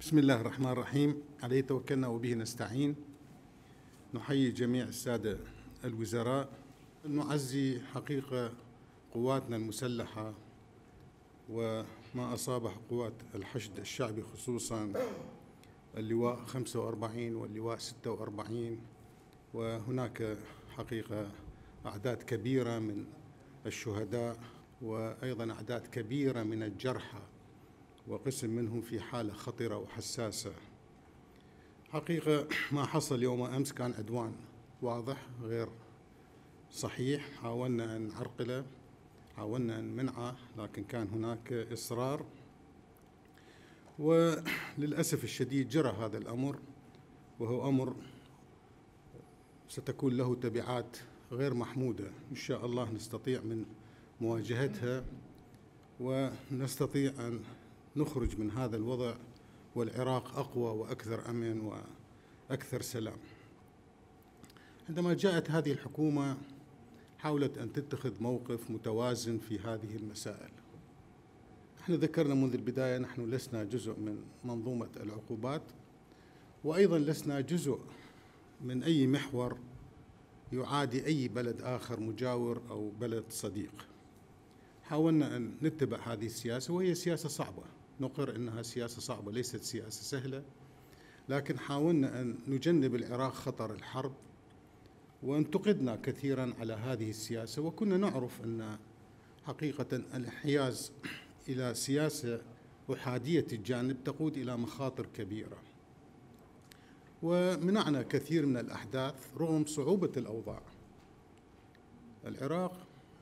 بسم الله الرحمن الرحيم. عليه توكلنا وبه نستعين. نحيي جميع السادة الوزراء، نعزي حقيقة قواتنا المسلحة وما أصابه قوات الحشد الشعبي، خصوصا اللواء 45 واللواء 46، وهناك حقيقة أعداد كبيرة من الشهداء وأيضا أعداد كبيرة من الجرحى، وقسم منهم في حالة خطرة وحساسة. حقيقة ما حصل يوم أمس كان عدوان واضح غير صحيح، حاولنا أن نعرقله، حاولنا أن نمنعه، لكن كان هناك إصرار، وللأسف الشديد جرى هذا الأمر، وهو أمر ستكون له تبعات غير محمودة. إن شاء الله نستطيع من مواجهتها ونستطيع أن نخرج من هذا الوضع والعراق أقوى وأكثر أمن وأكثر سلام. عندما جاءت هذه الحكومة حاولت أن تتخذ موقف متوازن في هذه المسائل. نحن ذكرنا منذ البداية نحن لسنا جزء من منظومة العقوبات، وأيضا لسنا جزء من أي محور يعادي أي بلد آخر مجاور أو بلد صديق. حاولنا أن نتبع هذه السياسة، وهي سياسة صعبة، نقر أنها سياسة صعبة ليست سياسة سهلة، لكن حاولنا أن نجنب العراق خطر الحرب، وانتقدنا كثيرا على هذه السياسة، وكنا نعرف أن حقيقة الانحياز إلى سياسة أحادية الجانب تقود إلى مخاطر كبيرة، ومنعنا كثير من الأحداث رغم صعوبة الأوضاع. العراق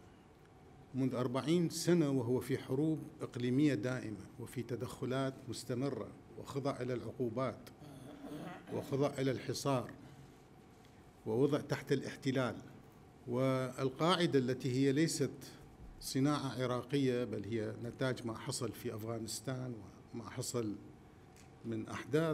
منذ 40 سنة وهو في حروب إقليمية دائمة وفي تدخلات مستمرة، وخضع إلى العقوبات وخضع إلى الحصار ووضع تحت الاحتلال. والقاعدة التي هي ليست صناعة عراقية بل هي نتاج ما حصل في أفغانستان وما حصل من أحداث،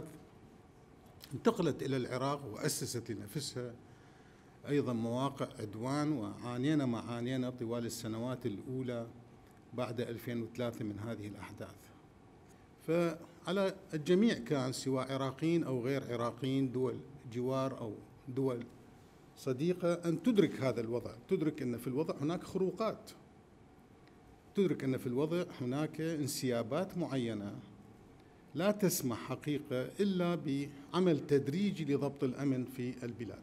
انتقلت إلى العراق وأسست لنفسها أيضا مواقع عدوان، وعانينا ما عانينا طوال السنوات الأولى بعد 2003 من هذه الأحداث. فعلى الجميع كان سواء عراقيين أو غير عراقيين، دول جوار أو دول صديقة، أن تدرك هذا الوضع، تدرك أن في الوضع هناك خروقات، تدرك أن في الوضع هناك انسيابات معينة لا تسمح حقيقة إلا بعمل تدريجي لضبط الأمن في البلاد.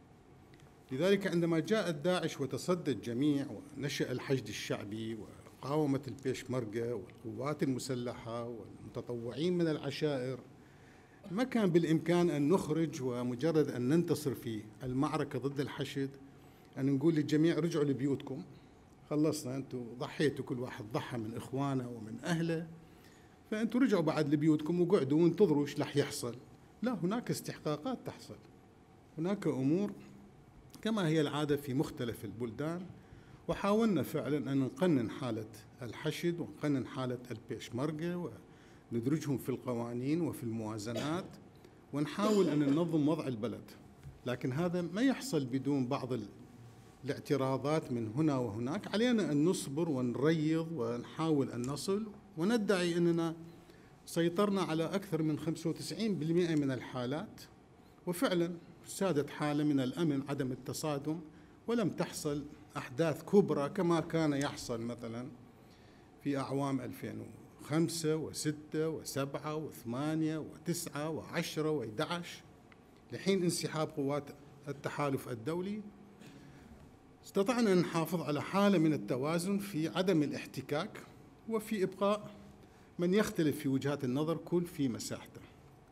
لذلك عندما جاءت داعش وتصدى الجميع ونشأ الحشد الشعبي وقاومت البيشمركة والقوات المسلحة والمتطوعين من العشائر، ما كان بالإمكان أن نخرج ومجرد أن ننتصر في المعركة ضد الحشد أن نقول للجميع رجعوا لبيوتكم، خلصنا، أنتم ضحيتوا، كل واحد ضحى من إخوانه ومن أهله، فأنتم رجعوا بعد لبيوتكم وقعدوا وانتظروا ايش رح يحصل. لا، هناك استحقاقات تحصل، هناك أمور كما هي العادة في مختلف البلدان، وحاولنا فعلا أن نقنن حالة الحشد ونقنن حالة البيشمركة وندرجهم في القوانين وفي الموازنات، ونحاول أن ننظم وضع البلد. لكن هذا ما يحصل بدون بعض الاعتراضات من هنا وهناك. علينا أن نصبر ونريض ونحاول أن نصل، وندعي أننا سيطرنا على أكثر من 95% من الحالات، وفعلا سادت حالة من الأمن، عدم التصادم، ولم تحصل أحداث كبرى كما كان يحصل مثلا في أعوام 2005 و6 و7 و8 و9 و10 و11 لحين انسحاب قوات التحالف الدولي. استطعنا أن نحافظ على حالة من التوازن في عدم الاحتكاك وفي إبقاء من يختلف في وجهات النظر كل في مساحته.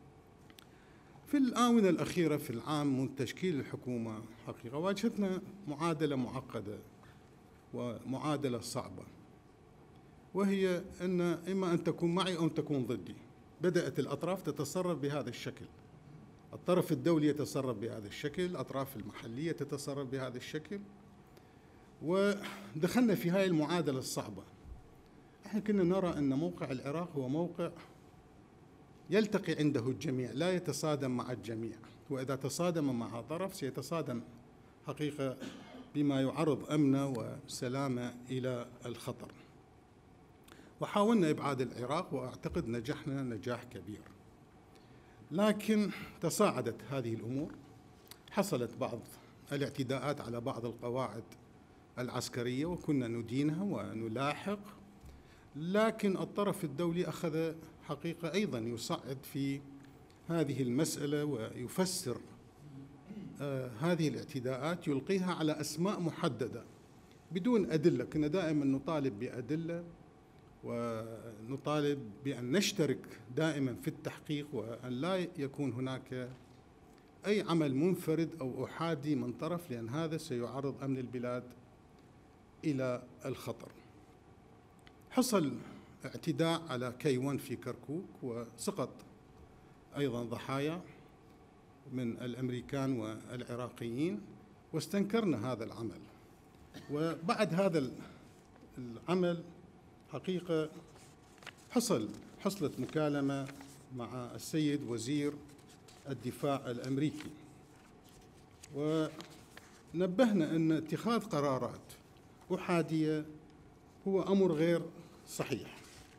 في الآونة الأخيرة في العام من تشكيل الحكومة حقيقة واجهتنا معادلة معقدة ومعادلة صعبة، وهي أن إما أن تكون معي أو أن تكون ضدي. بدأت الأطراف تتصرف بهذا الشكل، الطرف الدولي يتصرف بهذا الشكل، الأطراف المحلية تتصرف بهذا الشكل، ودخلنا في هذه المعادلة الصعبة. احنا كنا نرى أن موقع العراق هو موقع يلتقي عنده الجميع، لا يتصادم مع الجميع، وإذا تصادم مع طرف سيتصادم حقيقة بما يعرض أمنه وسلامه إلى الخطر. وحاولنا إبعاد العراق، وأعتقد نجحنا نجاح كبير. لكن تصاعدت هذه الأمور، حصلت بعض الاعتداءات على بعض القواعد العسكرية وكنا ندينها ونلاحق، لكن الطرف الدولي أخذ حقيقة أيضا يصعد في هذه المسألة ويفسر هذه الاعتداءات، يلقيها على أسماء محددة بدون أدلة. كنا دائما نطالب بأدلة ونطالب بأن نشترك دائما في التحقيق، وأن لا يكون هناك أي عمل منفرد أو أحادي من طرف، لأن هذا سيعرض أمن البلاد إلى الخطر. حصل اعتداء على K1 في كركوك وسقط أيضا ضحايا من الأمريكان والعراقيين، واستنكرنا هذا العمل. وبعد هذا العمل حقيقة حصلت مكالمة مع السيد وزير الدفاع الأمريكي، ونبهنا أن اتخاذ قرارات أحادية هو أمر غير صحيح.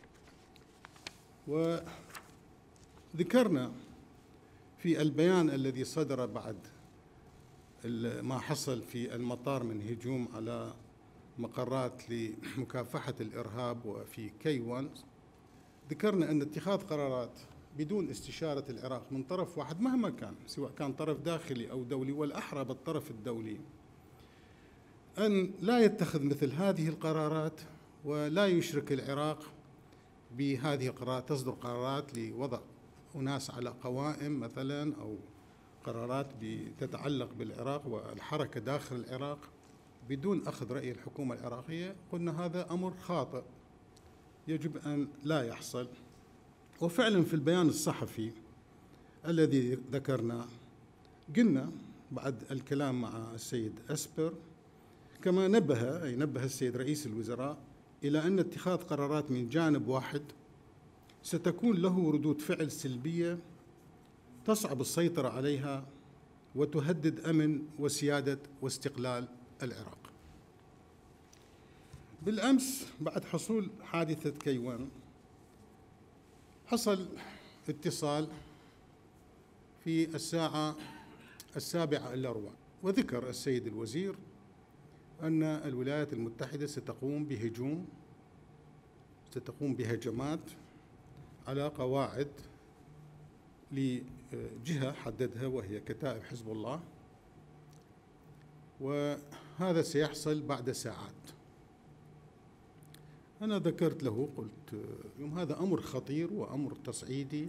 وذكرنا في البيان الذي صدر بعد ما حصل في المطار من هجوم على مقرات لمكافحة الإرهاب وفي K1، ذكرنا أن اتخاذ قرارات بدون استشارة العراق من طرف واحد مهما كان، سواء كان طرف داخلي أو دولي، والأحرى بالطرف الدولي، أن لا يتخذ مثل هذه القرارات ولا يشرك العراق بهذه القرارات. تصدر قرارات لوضع أناس على قوائم مثلا، أو قرارات تتعلق بالعراق والحركة داخل العراق بدون أخذ رأي الحكومة العراقية. قلنا هذا أمر خاطئ يجب أن لا يحصل. وفعلا في البيان الصحفي الذي ذكرناه قلنا بعد الكلام مع السيد أسبر، كما نبه السيد رئيس الوزراء إلى أن اتخاذ قرارات من جانب واحد ستكون له ردود فعل سلبية تصعب السيطرة عليها وتهدد أمن وسيادة واستقلال العراق. بالأمس بعد حصول حادثة K1 حصل اتصال في الساعة 7:15، وذكر السيد الوزير أن الولايات المتحدة ستقوم بهجمات على قواعد لجهة حددها وهي كتائب حزب الله، وهذا سيحصل بعد ساعات. أنا ذكرت له، قلت هذا أمر خطير وأمر تصعيدي،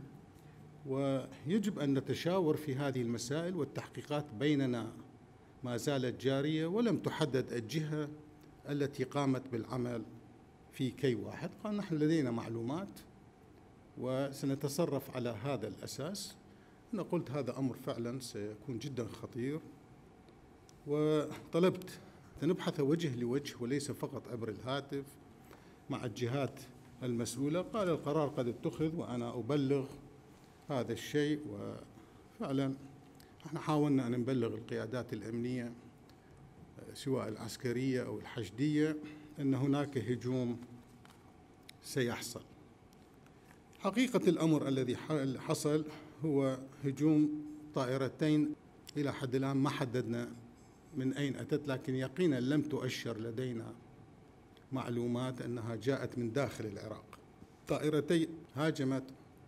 ويجب أن نتشاور في هذه المسائل، والتحقيقات بيننا ما زالت جارية ولم تحدد الجهة التي قامت بالعمل في K1. قال نحن لدينا معلومات وسنتصرف على هذا الأساس. أنا قلت هذا أمر فعلا سيكون جدا خطير، وطلبت أن نبحث وجه لوجه وليس فقط عبر الهاتف مع الجهات المسؤولة. قال القرار قد اتخذ وأنا أبلغ هذا الشيء، وفعلا احنا حاولنا أن نبلغ القيادات الأمنية سواء العسكرية أو الحشدية أن هناك هجوم سيحصل. حقيقة الأمر الذي حصل هو هجوم طائرتين، إلى حد الآن ما حددنا من أين أتت، لكن يقينا لم تؤشر لدينا معلومات أنها جاءت من داخل العراق. طائرتين هاجمت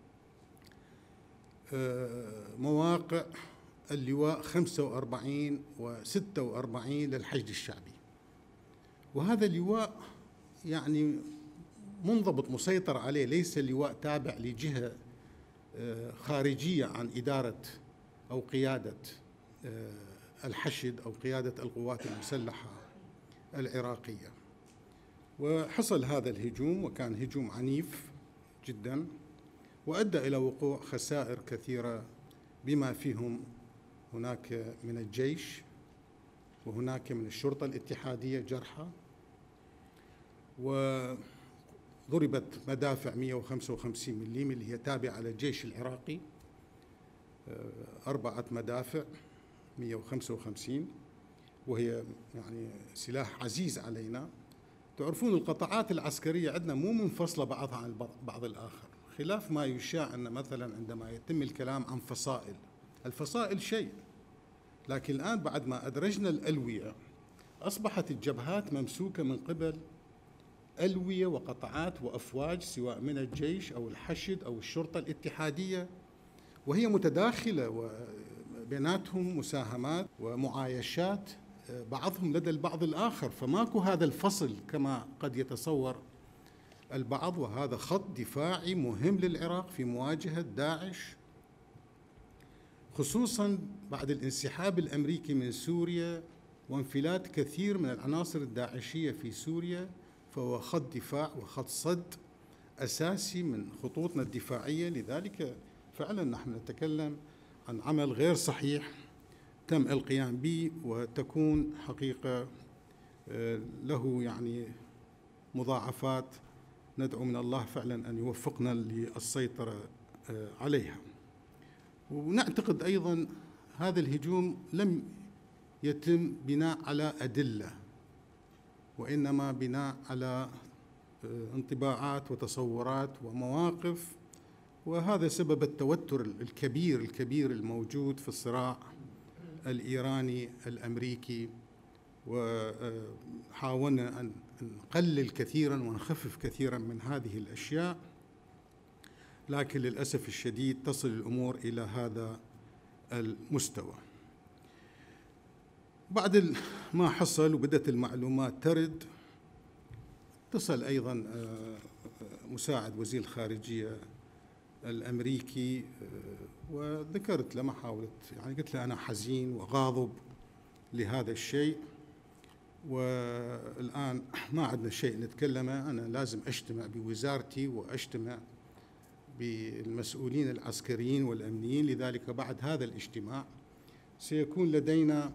مواقع اللواء 45 و46 للحشد الشعبي، وهذا اللواء يعني منضبط مسيطر عليه، ليس اللواء تابع لجهة خارجية عن إدارة أو قيادة الحشد أو قيادة القوات المسلحة العراقية. وحصل هذا الهجوم، وكان هجوم عنيف جدا وأدى إلى وقوع خسائر كثيرة، بما فيهم هناك من الجيش وهناك من الشرطة الاتحادية جرحى، وضربت مدافع 155 ملم اللي هي تابعة للجيش العراقي، 4 مدافع 155، وهي يعني سلاح عزيز علينا. تعرفون القطاعات العسكرية عندنا مو منفصلة بعضها عن بعض الآخر، خلاف ما يشاع أن مثلا عندما يتم الكلام عن فصائل، الفصائل شيء، لكن الآن بعد ما أدرجنا الألوية أصبحت الجبهات ممسوكة من قبل ألوية وقطعات وأفواج، سواء من الجيش أو الحشد أو الشرطة الاتحادية، وهي متداخلة وبيناتهم مساهمات ومعايشات بعضهم لدى البعض الآخر، فماكو هذا الفصل كما قد يتصور البعض. وهذا خط دفاعي مهم للعراق في مواجهة داعش، خصوصا بعد الانسحاب الأمريكي من سوريا وانفلات كثير من العناصر الداعشية في سوريا، فهو خط دفاع وخط صد أساسي من خطوطنا الدفاعية. لذلك فعلا نحن نتكلم عن عمل غير صحيح تم القيام به، وتكون حقيقة له يعني مضاعفات ندعو من الله فعلا أن يوفقنا للسيطرة عليها. ونعتقد أيضا هذا الهجوم لم يتم بناء على أدلة، وإنما بناء على انطباعات وتصورات ومواقف، وهذا سبب التوتر الكبير الموجود في الصراع الإيراني الأمريكي. وحاولنا أن نقلل كثيرا ونخفف كثيرا من هذه الأشياء، لكن للأسف الشديد تصل الأمور إلى هذا المستوى. بعد ما حصل وبدأت المعلومات ترد، اتصل أيضا مساعد وزير الخارجية الأمريكي، وذكرت له، ما حاولت يعني، قلت له أنا حزين وغاضب لهذا الشيء، والآن ما عندنا شيء نتكلمه، أنا لازم أجتمع بوزارتي وأجتمع بالمسؤولين العسكريين والأمنيين. لذلك بعد هذا الاجتماع سيكون لدينا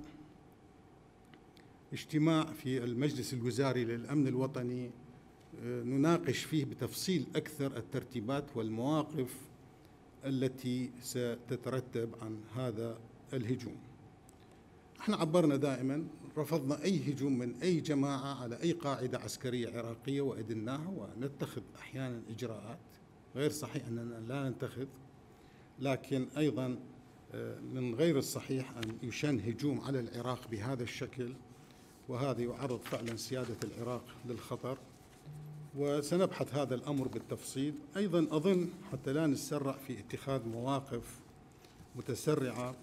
اجتماع في المجلس الوزاري للأمن الوطني نناقش فيه بتفصيل أكثر الترتيبات والمواقف التي ستترتب عن هذا الهجوم. احنا عبرنا دائما، رفضنا أي هجوم من أي جماعة على أي قاعدة عسكرية عراقية وأدناها، ونتخذ أحيانا إجراءات. غير صحيح أننا لا نتخذ، لكن أيضا من غير الصحيح أن يشن هجوم على العراق بهذا الشكل، وهذا يعرض فعلا سيادة العراق للخطر، وسنبحث هذا الأمر بالتفصيل. أيضا أظن حتى لا نتسرع في اتخاذ مواقف متسرعة،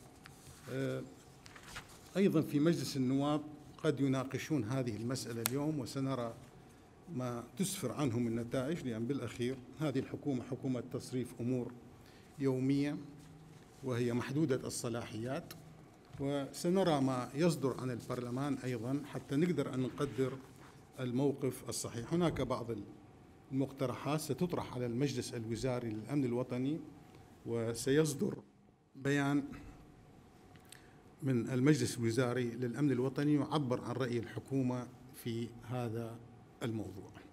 أيضا في مجلس النواب قد يناقشون هذه المسألة اليوم، وسنرى ما تسفر عنه من نتائج، لأن بالأخير هذه الحكومة حكومة تصريف أمور يومية وهي محدودة الصلاحيات، وسنرى ما يصدر عن البرلمان أيضا حتى نقدر أن نقدر الموقف الصحيح. هناك بعض المقترحات ستطرح على المجلس الوزاري للأمن الوطني، وسيصدر بيان من المجلس الوزاري للأمن الوطني يعبر عن رأي الحكومة في هذا الموضوع.